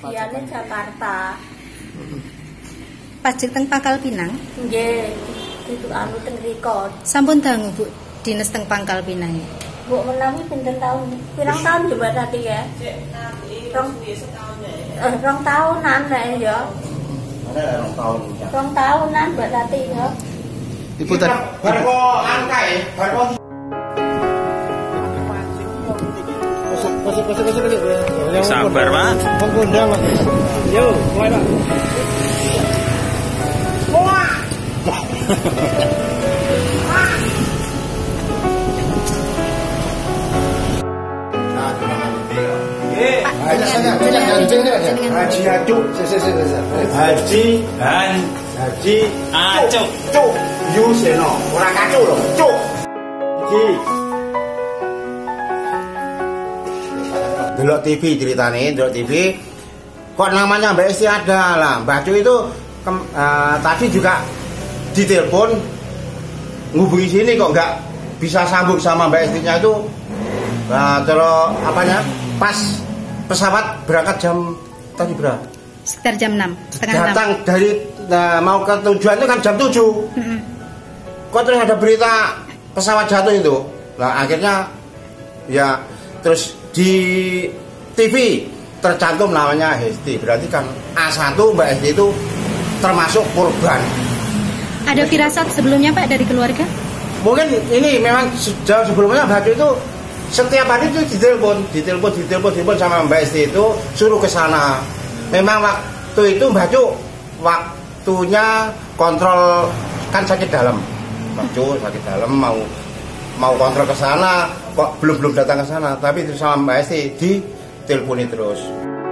Diane Jakarta. Pajak teng Pangkal Pinang? Nggih, itu anu teng riko. Sampun dangu Bu dinas teng Pangkal Pinang. Bu menawi pinten tahun? Pirang tahun coba tadi ya? Rong tahunan ya. Ada 2 tahun. Rong tahunan Mbak Tati ya. Ibu tadi barko angka ya, barko. Sabar, Pak. Penggundang, Pak. Yo, mulai, Pak. Haji Acuk, Haji Acuk, Cuk, Yuseno, orang Acuk loh, Cuk. Delok TV ceritane, delok TV. Kok namanya Mbak Esti ada lah. Mbak Cu itu tadi juga ditelepon ngubungi sini kok nggak bisa sambung sama Mbak Estinya itu. Nah, kalau apanya? Pas pesawat berangkat jam tadi berapa? Sekitar jam 6, setengah 6. Datang dari mau ke tujuan itu kan jam 7. Kok terus ada berita pesawat jatuh itu. Nah, akhirnya ya terus di TV tercantum namanya Hesti. Berarti kan A1 Mbak Hesti itu termasuk korban. Ada firasat sebelumnya Pak dari keluarga? Mungkin ini memang jauh sebelumnya Mbak Cu itu setiap hari itu ditelepon sama Mbak Esti itu suruh ke sana. Memang waktu itu Mbak Cu waktunya kontrol kan sakit dalam. Mbak Cu sakit dalam mau kontrol ke sana kok belum datang ke sana, tapi itu sama Mbak Esti diteleponi terus.